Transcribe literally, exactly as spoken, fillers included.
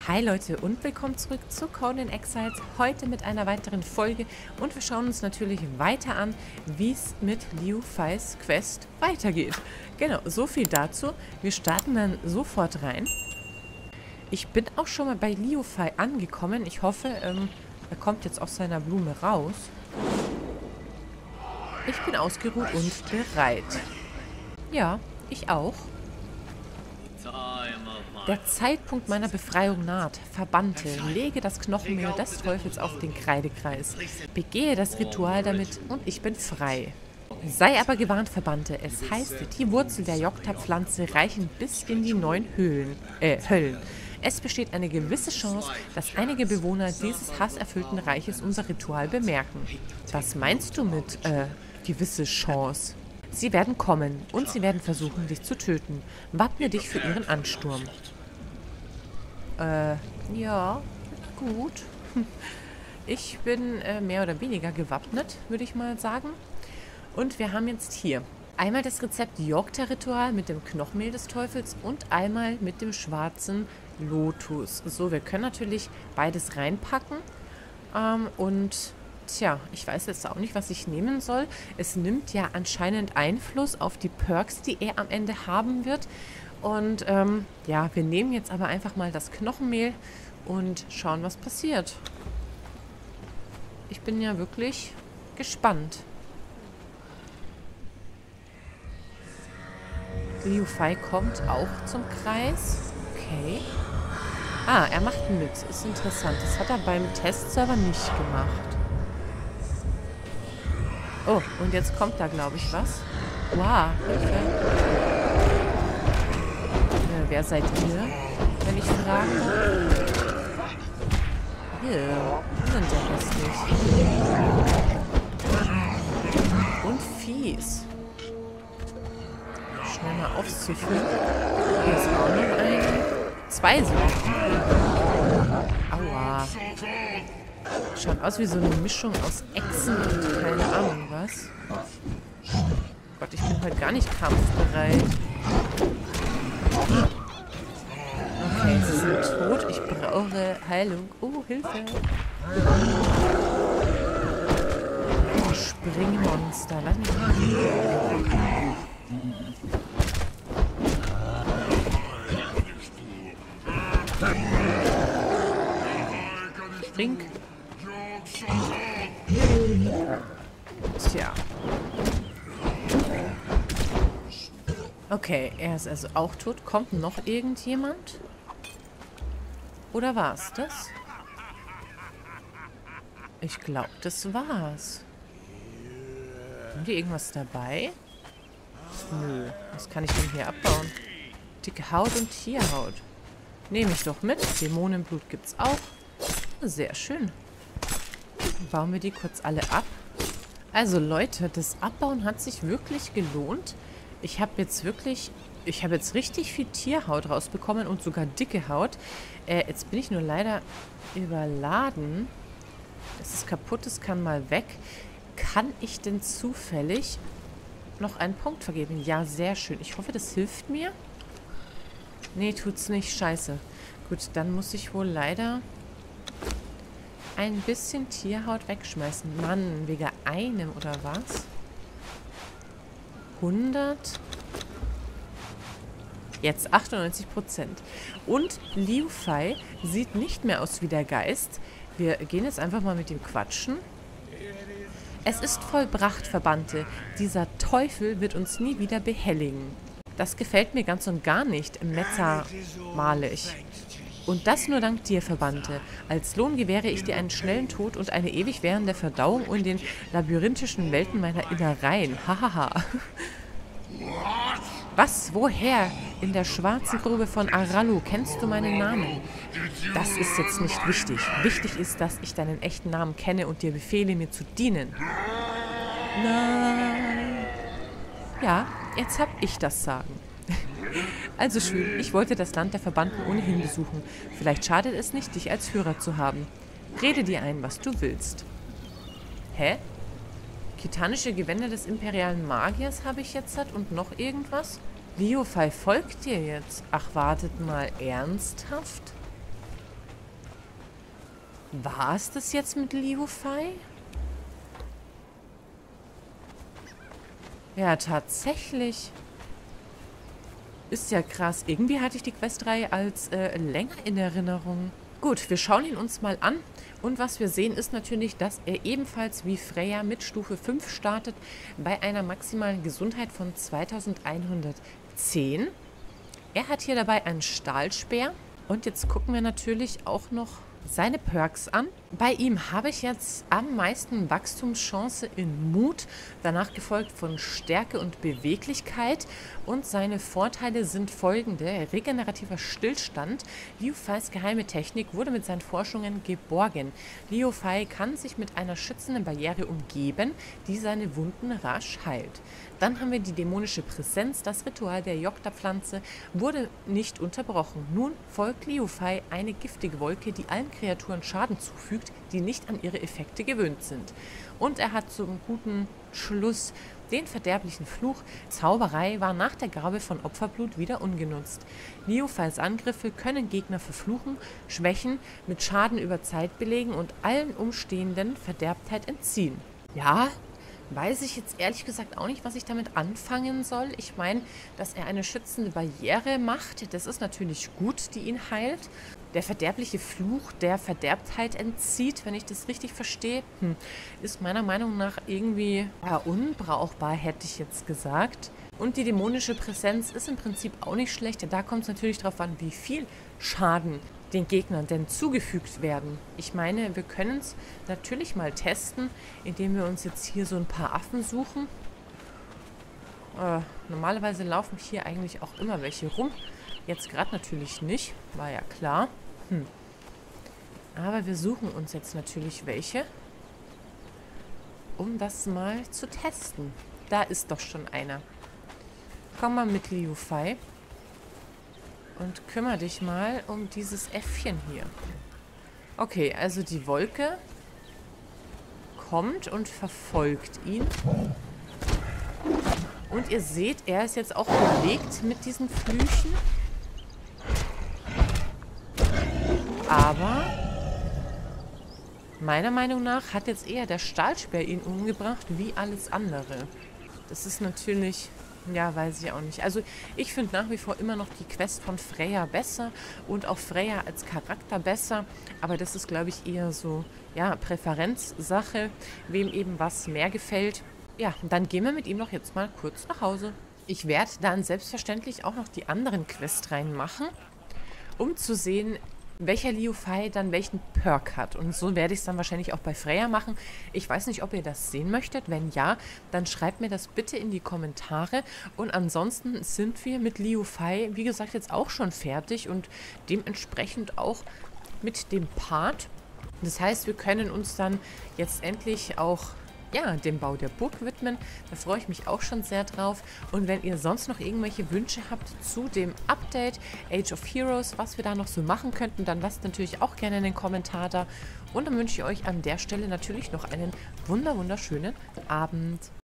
Hi Leute und willkommen zurück zu Conan Exiles, heute mit einer weiteren Folge und wir schauen uns natürlich weiter an, wie es mit Liu Feis Quest weitergeht. Genau, so viel dazu. Wir starten dann sofort rein. Ich bin auch schon mal bei Liu Fei angekommen. Ich hoffe, ähm, er kommt jetzt aus seiner Blume raus. Ich bin ausgeruht und bereit. Ja, ich auch. Der Zeitpunkt meiner Befreiung naht. Verbannte, lege das Knochenmehl des Teufels auf den Kreidekreis. Begehe das Ritual damit und ich bin frei. Sei aber gewarnt, Verbannte. Es heißt, die Wurzel der Jokta-Pflanze reichen bis in die neun Höhlen, äh, Höllen. Es besteht eine gewisse Chance, dass einige Bewohner dieses hasserfüllten Reiches unser Ritual bemerken. Was meinst du mit, äh, gewisse Chance? Sie werden kommen und sie werden versuchen, dich zu töten. Wappne dich für ihren Ansturm. Äh, ja, gut. Ich bin äh, mehr oder weniger gewappnet, würde ich mal sagen. Und wir haben jetzt hier einmal das Rezept Jokta-Ritual mit dem Knochenmehl des Teufels und einmal mit dem schwarzen Lotus. So, wir können natürlich beides reinpacken. Ähm, und, tja, ich weiß jetzt auch nicht, was ich nehmen soll. Es nimmt ja anscheinend Einfluss auf die Perks, die er am Ende haben wird. Und ähm, ja, wir nehmen jetzt aber einfach mal das Knochenmehl und schauen, was passiert. Ich bin ja wirklich gespannt. Liu Fei kommt auch zum Kreis. Okay. Ah, er macht mit. Ist interessant. Das hat er beim Testserver nicht gemacht. Oh, und jetzt kommt da, glaube ich, was. Wow, Hilfe. Wer seid ihr, wenn ich fragen darf? Hier, die sind ja hässlich. Und fies. Schnell mal aufzufüllen. Hier ist auch noch eine. Zwei so. Aua. Schaut aus wie so eine Mischung aus Echsen und keine Ahnung was. Gott, ich bin heute gar nicht kampfbereit. Okay, sie sind tot. Ich brauche Heilung. Oh, Hilfe. Oh, Springmonster. Lass mich mal hier. Spring. Tja. Okay, er ist also auch tot. Kommt noch irgendjemand? Oder war es das? Ich glaube, das war's. Haben die irgendwas dabei? Nö. Was kann ich denn hier abbauen? Dicke Haut und Tierhaut. Nehme ich doch mit. Dämonenblut gibt's auch. Sehr schön. Bauen wir die kurz alle ab. Also Leute, das Abbauen hat sich wirklich gelohnt. Ich habe jetzt wirklich, ich habe jetzt richtig viel Tierhaut rausbekommen und sogar dicke Haut. Äh, jetzt bin ich nur leider überladen. Das ist kaputt, das kann mal weg. Kann ich denn zufällig noch einen Punkt vergeben? Ja, sehr schön. Ich hoffe, das hilft mir. Nee, tut's nicht. Scheiße. Gut, dann muss ich wohl leider ein bisschen Tierhaut wegschmeißen. Mann, wegen einem oder was? hundert. Jetzt achtundneunzig Prozent. Und Liu Fei sieht nicht mehr aus wie der Geist. Wir gehen jetzt einfach mal mit ihm quatschen. Es ist vollbracht, Verbannte. Dieser Teufel wird uns nie wieder behelligen. Das gefällt mir ganz und gar nicht, metzermalig. Und das nur dank dir, Verbannte. Als Lohn gewähre ich dir einen schnellen Tod und eine ewig währende Verdauung in den labyrinthischen Welten meiner Innereien. Hahaha. Was? Woher? In der schwarzen Grube von Aralu. Kennst du meinen Namen? Das ist jetzt nicht wichtig. Wichtig ist, dass ich deinen echten Namen kenne und dir befehle, mir zu dienen. Nein. Ja, jetzt hab ich das Sagen. Also schön, ich wollte das Land der Verbannten ohnehin besuchen. Vielleicht schadet es nicht, dich als Führer zu haben. Rede dir ein, was du willst. Hä? Kitanische Gewänder des imperialen Magiers habe ich jetzt hat und noch irgendwas? Liu Fei folgt dir jetzt. Ach, wartet mal, ernsthaft? War es das jetzt mit Liu Fei? Ja, tatsächlich. Ist ja krass. Irgendwie hatte ich die Questreihe als äh, länger in Erinnerung. Gut, wir schauen ihn uns mal an. Und was wir sehen, ist natürlich, dass er ebenfalls wie Freya mit Stufe fünf startet, bei einer maximalen Gesundheit von zweitausendeinhundertzehn. Er hat hier dabei einen Stahlspeer. Und jetzt gucken wir natürlich auch noch seine Perks an. Bei ihm habe ich jetzt am meisten Wachstumschance in Mut, danach gefolgt von Stärke und Beweglichkeit. Und seine Vorteile sind folgende: regenerativer Stillstand. Liu Feis geheime Technik wurde mit seinen Forschungen geborgen. Liu Fei kann sich mit einer schützenden Barriere umgeben, die seine Wunden rasch heilt. Dann haben wir die dämonische Präsenz. Das Ritual der Jokta-Pflanze wurde nicht unterbrochen. Nun folgt Liu Fei eine giftige Wolke, die allen Kreaturen Schaden zufügt, die nicht an ihre Effekte gewöhnt sind. Und er hat zum guten Schluss den verderblichen Fluch. Zauberei war nach der Gabe von Opferblut wieder ungenutzt. Liu Feis Angriffe können Gegner verfluchen, schwächen, mit Schaden über Zeit belegen und allen Umstehenden Verderbtheit entziehen. Ja, weiß ich jetzt ehrlich gesagt auch nicht, was ich damit anfangen soll. Ich meine, dass er eine schützende Barriere macht, das ist natürlich gut, die ihn heilt. Der verderbliche Fluch, der Verderbtheit entzieht, wenn ich das richtig verstehe, hm, ist meiner Meinung nach irgendwie ja, unbrauchbar, hätte ich jetzt gesagt. Und die dämonische Präsenz ist im Prinzip auch nicht schlecht. Da kommt es natürlich darauf an, wie viel Schaden den Gegnern denn zugefügt werden. Ich meine, wir können es natürlich mal testen, indem wir uns jetzt hier so ein paar Affen suchen. Äh, normalerweise laufen hier eigentlich auch immer welche rum. Jetzt gerade natürlich nicht, war ja klar. Hm. Aber wir suchen uns jetzt natürlich welche, um das mal zu testen. Da ist doch schon einer. Komm mal mit, Liu Fei. Und kümmere dich mal um dieses Äffchen hier. Okay, also die Wolke kommt und verfolgt ihn. Und ihr seht, er ist jetzt auch belegt mit diesen Flüchen. Aber meiner Meinung nach hat jetzt eher der Stahlspeer ihn umgebracht, wie alles andere. Das ist natürlich... Ja, weiß ich auch nicht. Also ich finde nach wie vor immer noch die Quest von Freya besser und auch Freya als Charakter besser. Aber das ist, glaube ich, eher so, ja, Präferenzsache, wem eben was mehr gefällt. Ja, dann gehen wir mit ihm doch jetzt mal kurz nach Hause. Ich werde dann selbstverständlich auch noch die anderen Quests reinmachen, um zu sehen, welcher Liu Fei dann welchen Perk hat. Und so werde ich es dann wahrscheinlich auch bei Freya machen. Ich weiß nicht, ob ihr das sehen möchtet. Wenn ja, dann schreibt mir das bitte in die Kommentare. Und ansonsten sind wir mit Liu Fei, wie gesagt, jetzt auch schon fertig und dementsprechend auch mit dem Part. Das heißt, wir können uns dann jetzt endlich auch... ja, dem Bau der Burg widmen. Da freue ich mich auch schon sehr drauf. Und wenn ihr sonst noch irgendwelche Wünsche habt zu dem Update Age of Heroes, was wir da noch so machen könnten, dann lasst natürlich auch gerne einen Kommentar da. Und dann wünsche ich euch an der Stelle natürlich noch einen wunder wunderschönen Abend.